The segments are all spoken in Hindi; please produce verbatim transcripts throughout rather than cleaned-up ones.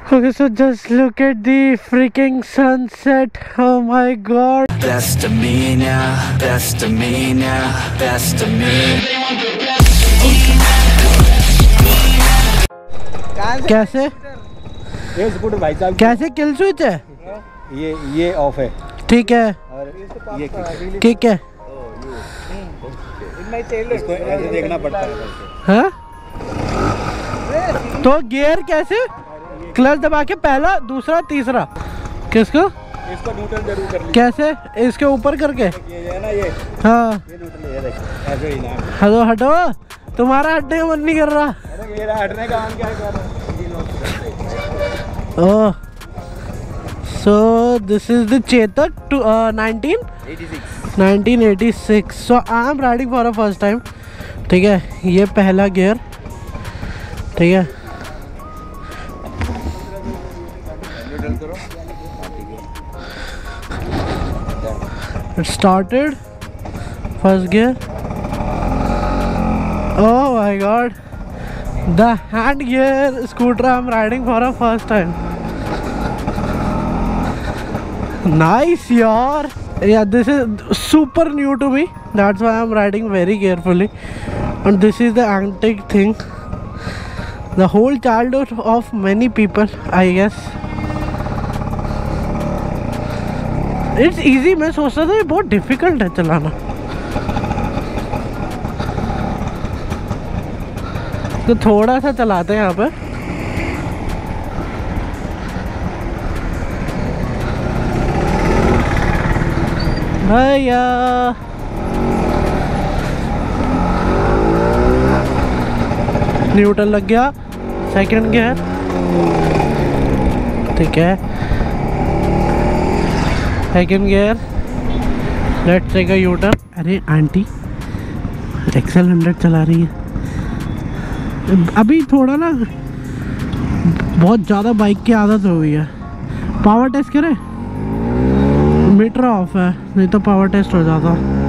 Okay, so just look at the freaking sunset. Oh my god. Best of me now, best of me now, best of me. कैसे ये स्कूटर भाई साहब कैसे किल स्विच है? ये ये ऑफ है, ठीक है, और ये ठीक है। इसको ऐसे देखना पड़ता है। हाँ? तो गियर कैसे? क्लच दबा के पहला, दूसरा, तीसरा। किसको? इसको न्यूट्रल जरूर कर लीजिए। कैसे? इसके ऊपर करके? ये है ना ये हाँ। ये न्यूट्रल है, देखो ऐसे ही ना। हेलो, हटो, तुम्हारा हटने का मन नहीं कर रहा। अरे मेरा हटने का मन क्या कर रहा है? ओह, so this is the Chetak to uh, nineteen eighty-six nineteen eighty-six. So I am riding for the first time. ठीक है, ये पहला गियर, ठीक है। It started. First gear. Oh my god. The hand gear scooter I'm riding for the first time. Nice yaar. Yeah, this is super new to me. That's why I'm riding very carefully. And this is the antique thing. The whole childhood of many people, I guess. It's easy. मैं सोचता था ये बहुत difficult है चलाना। तो थोड़ा सा चलाते हैं यहाँ पे। भैया न्यूट्रल लग गया, सेकंड गियर, ठीक है। Second gear, let's take a U turn. अरे आंटी एक्सेल हंड्रेड चला रही है। अभी थोड़ा ना बहुत ज़्यादा बाइक की आदत हो गई है। पावर टेस्ट करें? मीटर ऑफ है, नहीं तो पावर टेस्ट हो जाता।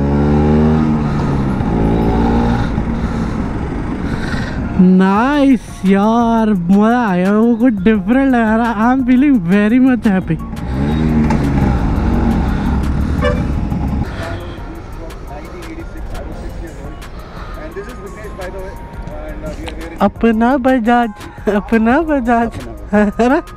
नाइस यार, मज़ा आया, वो कुछ डिफरेंट लगा रहा। I am feeling very much happy. अपना बजाज, अपना बजाज, है ना?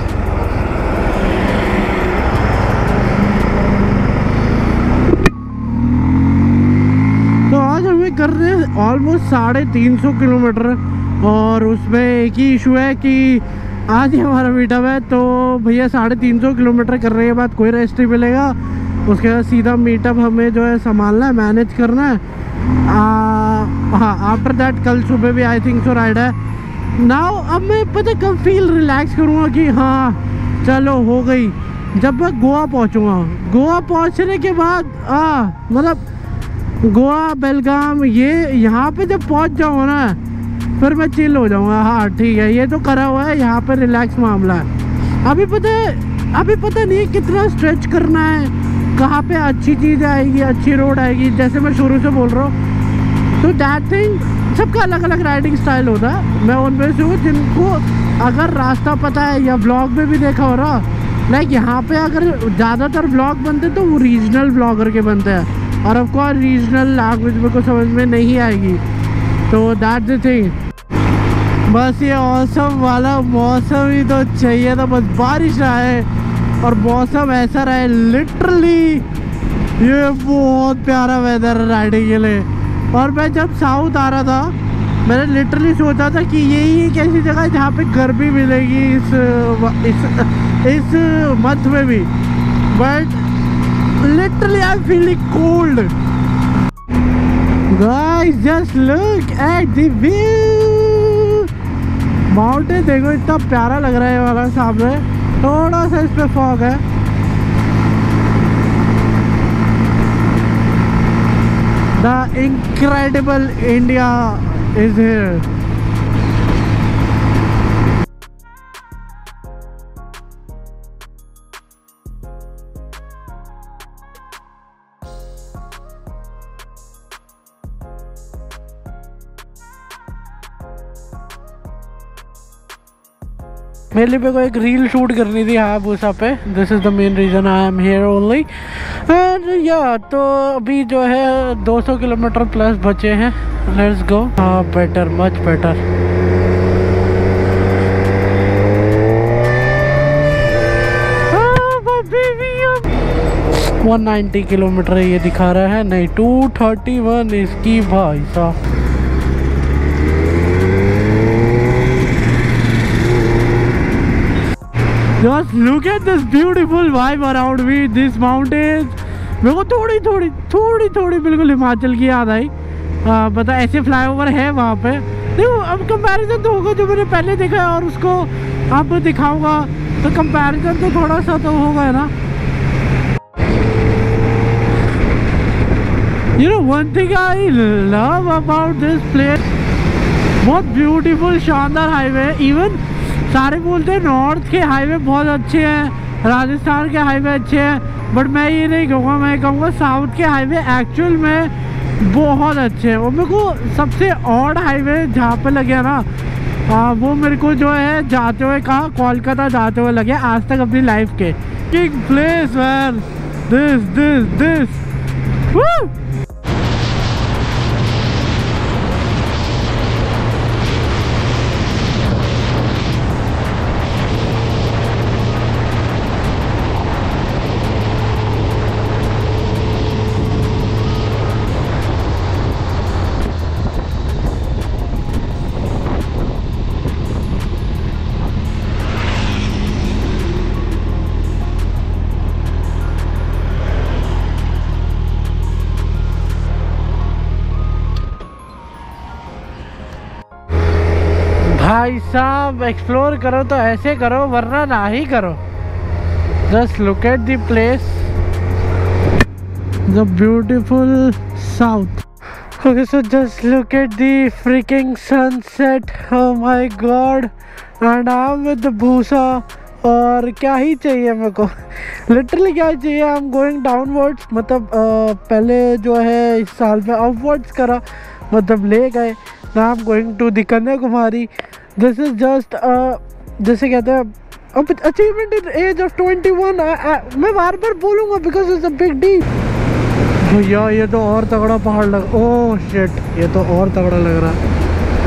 तो आज हमें कर रहे हैं ऑलमोस्ट साढ़े तीन सौ किलोमीटर, और उसमें एक ही इशू है कि आज ही हमारा मीटअप है। तो भैया साढ़े तीन सौ किलोमीटर करने के बाद कोई रेस्ट नहीं मिलेगा। उसके बाद सीधा मीटअप हमें जो है संभालना है, मैनेज करना है। हाँ, आफ्टर दैट कल सुबह भी आई थिंक सो राइड है। नाउ अब मैं पता कब फील रिलैक्स करूँगा कि हाँ चलो हो गई, जब मैं गोवा पहुँचूँगा। गोवा पहुँचने के बाद आ मतलब गोवा, बेलगाम, ये यहाँ पे जब पहुँच जाऊँगा ना, फिर मैं चिल हो जाऊँगा। हाँ ठीक है, ये तो करा हुआ है, यहाँ पे रिलैक्स मामला है। अभी पता है, अभी पता नहीं है कितना स्ट्रेच करना है, कहाँ पे अच्छी चीज़ आएगी, अच्छी रोड आएगी। जैसे मैं शुरू से बोल रहा हूँ, तो दैट थिंग, सबका अलग अलग राइडिंग स्टाइल होता है। मैं उनमें से हूँ जिनको अगर रास्ता पता है, या ब्लॉग में भी देखा हो रहा, लाइक यहाँ पे अगर ज़्यादातर ब्लॉग बनते तो वो रीजनल ब्लॉगर के बनते हैं, और ऑफ कोर्स रीजनल लैंग्वेज में को समझ में नहीं आएगी। तो दैट द थिंग। बस ये औसम वाला मौसम ही तो चाहिए था, बस बारिश आए और मौसम ऐसा रहे। लिटरली ये बहुत प्यारा वेदर है राइडिंग के लिए। और मैं जब साउथ आ रहा था, मैंने लिटरली सोचा था कि यही एक ऐसी जगह है जहाँ पे गर्मी मिलेगी इस इस इस मंथ में भी, but literally I am feeling cold. Guys just look at the view. Mountain देखो, इतना प्यारा लग रहा है ये वाला सामने। थोड़ा सा इस पे फॉग है। The incredible India is here. मेरे लिए मेरे को एक रील शूट करनी थी हायाबुसा पे। This is the main reason I am here only. And या तो अभी जो है दो सौ किलोमीटर प्लस बचे हैं। Let's go. हाँ better, much better. One ninety kilometre ये दिखा रहा है, नहीं टू थर्टी वन इसकी भाई साहब। Just look at this beautiful vibe around me, this mountains। मेरे को थोड़ी थोड़ी थोड़ी थोड़ी बिल्कुल हिमाचल की याद आई। आ, पता ऐसे फ्लाईओवर है वहाँ पे। देखो अब कंपैरिजन तो होगा जो मैंने पहले देखा है और उसको अब दिखाऊंगा, तो कंपैरिजन तो थोड़ा सा तो होगा ना। You know one thing I love about this place, बहुत ब्यूटीफुल शानदार हाईवे। इवन सारे बोलते हैं नॉर्थ के हाईवे बहुत अच्छे हैं, राजस्थान के हाईवे अच्छे हैं, बट मैं ये नहीं कहूँगा। मैं कहूँगा साउथ के हाईवे एक्चुअल में बहुत अच्छे हैं। और मेरे को सबसे ऑड हाईवे जहाँ पे लगे ना, आ, वो मेरे को जो है जाते हुए कहा कोलकाता जाते हुए लगे आज तक अपनी लाइफ के। King place man, this this this woo. भाई साहब एक्सप्लोर करो तो ऐसे करो वरना ना ही करो। Just look at the place, the beautiful south. Okay so just look at the freaking sunset, oh my god. And I am with the भूसा। और क्या ही चाहिए मेरे को, लिटरली क्या ही चाहिए। आई एम गोइंग डाउनवर्ड्स, मतलब uh, पहले जो है इस साल में अपवर्ड्स करा, मतलब ले गए। Now I am going to the Kanyakumari. This is just जैसे कहते हैं achievement in age of twenty one. मैं बार बार बोलूँगा because it's a big deal. भैया ये तो और तगड़ा पहाड़ लग, ओह शिट, ये तो और तगड़ा लग रहा है।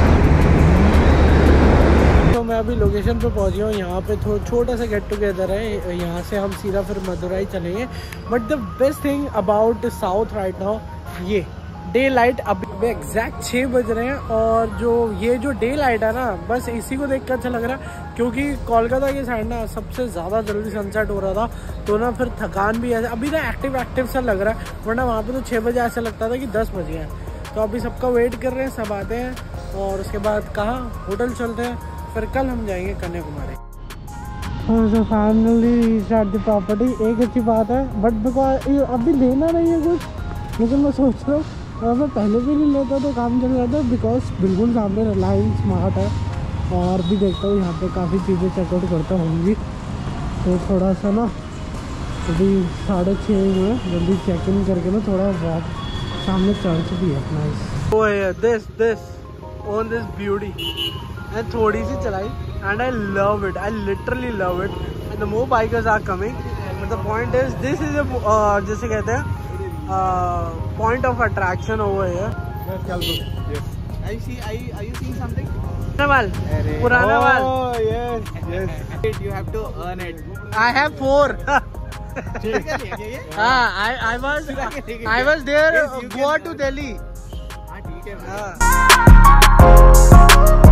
तो मैं अभी लोकेशन पे पहुंच गया हूँ। यहाँ पे थोड़ा छोटा सा गेट टुगेदर है, यहाँ से हम सीधा फिर मदुरई चलेंगे। But the best thing about south right now, ये डे लाइट। अभी एग्जैक्ट छः बज रहे हैं और जो ये जो डे लाइट है ना, बस इसी को देख कर अच्छा लग रहा है। क्योंकि कोलकाता की साइड ना सबसे ज़्यादा जल्दी सनसेट हो रहा था, तो ना फिर थकान भी ऐसे अभी ना एक्टिव एक्टिव सा लग रहा है। वरना वहाँ पे तो छः बजे ऐसा लगता था कि दस बज गए हैं। तो अभी सबका वेट कर रहे हैं, सब आते हैं और उसके बाद कहाँ होटल चलते हैं, फिर कल हम जाएंगे कन्याकुमारी। तो फाइनली स्टार्ट द प्रॉपर्टी। एक अच्छी बात है, बट बिकॉज अभी लेना नहीं है कुछ, लेकिन मैं सोच रहा हूँ और मैं पहले भी नहीं लेता तो काम चल जाता, बिकॉज बिल्कुल सामने रिलायंस स्मार्ट है। और भी देखता हूँ यहाँ पे काफ़ी चीज़ें चेकआउट करता होंगी, तो थोड़ा सा ना अभी साढ़े छः हुए, जल्दी चेक इन करके ना थोड़ा वॉक। सामने चर्च भी है, nice. Oh this this on this beauty and थोड़ी सी चलाई and I love it, I literally love it. And the more bikers are coming, but the point is this is जैसे कहते हैं Uh, point of attraction over here. Yes. Are you see? Are you, are you seeing something? Purana Purana Wal. Oh yes, yes. You have to earn it. I have four. Ah, ah, I I was I was there. Yes, Goa to Delhi. ठीक है। हाँ.